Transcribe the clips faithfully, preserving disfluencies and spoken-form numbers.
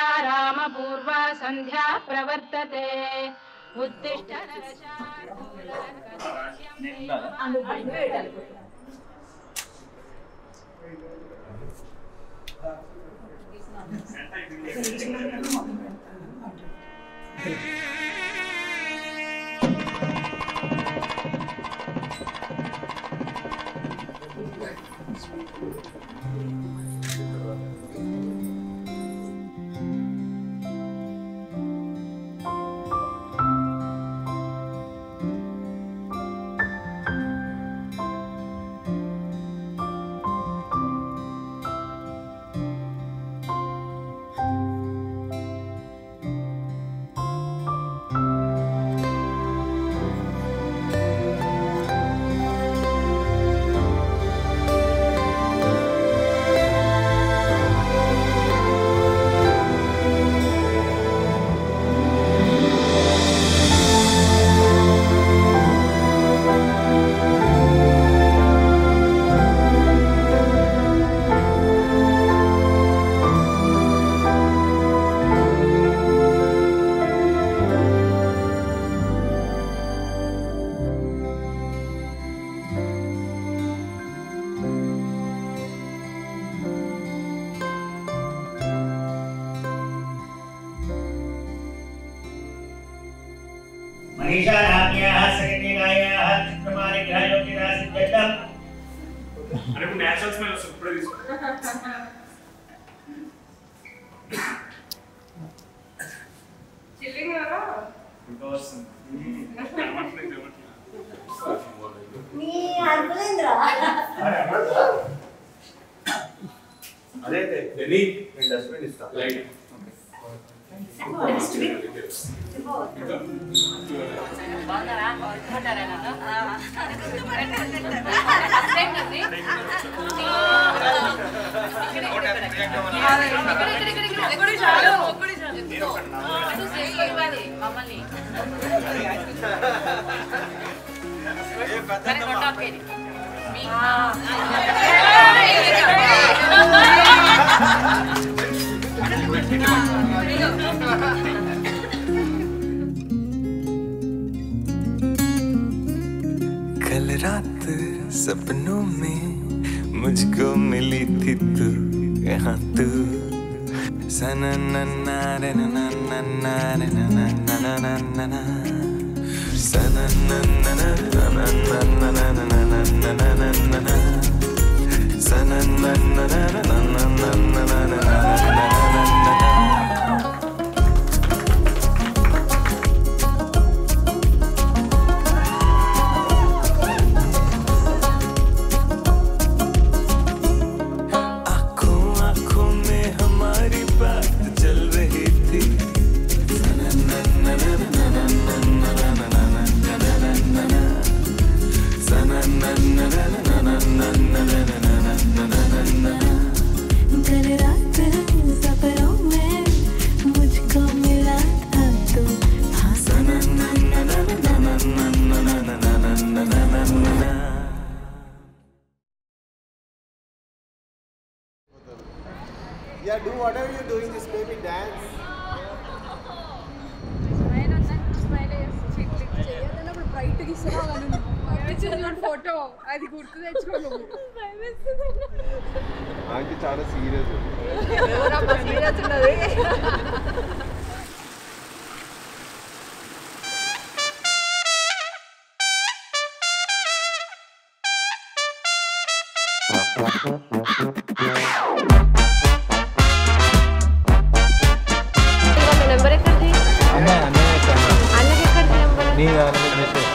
रामपूर्वा सन्ध्या प्रवर्तते उत्तिष्ठ मनीषा नाम्याः सकन्यकायाः चित्रमानिग्रहयोगिरासिद्धम् अरे वो नेचुरल स्मेल उसको पूरा दिसो चिल्लिंग हो रहा बिकॉज़ नी अल्पलेंद्रा अरे अरे अरे डेली डस्टबिन इस्ता लाइट कल रात सपनों में मुझको मिली थी तू यहाँ तू Yeah, do whatever you're doing, just maybe dance. Smile on that, smile is cheek click చేయదన్న ఇప్పుడు బ్రైట్ గా ఇస్తాను పంపించిన ఫోటో అది గుర్తు తెచ్చుకో నువ్వు ఆంటీ చాలా సీరియస్ ఎవరమ్మా సీరియస్ ఉన్నది నెంబర్ ఎక్కడిది అన్న అన్న అన్నకి ఎక్కడిది నెంబర్ నీ అన్నకి మెసేజ్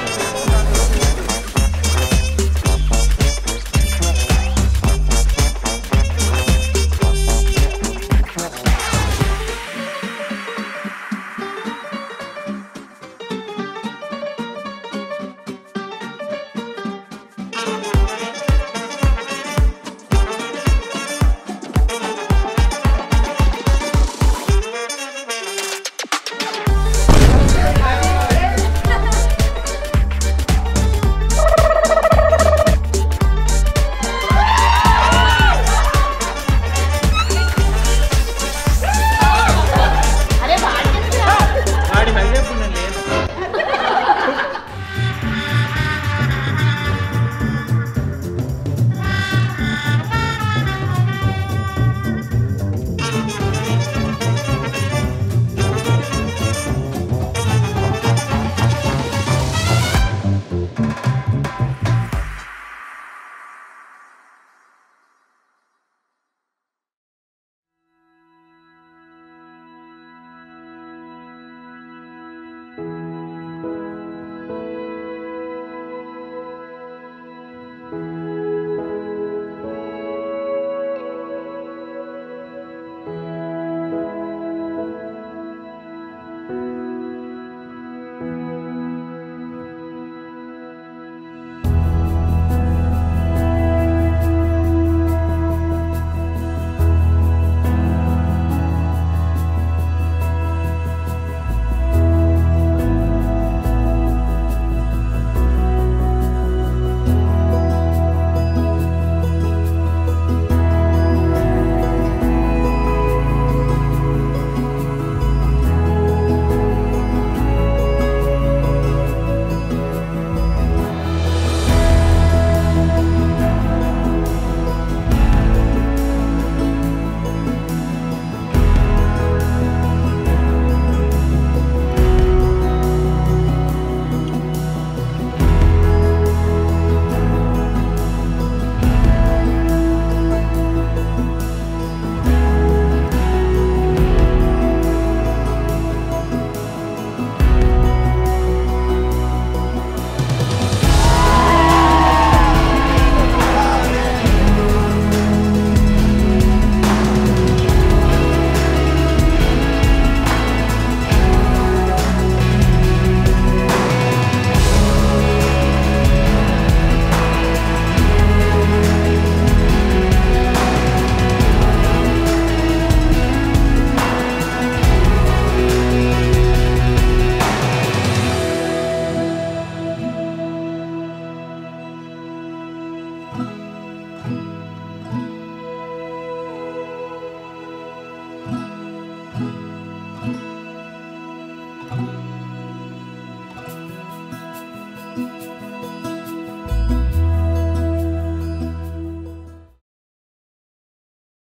Thank you.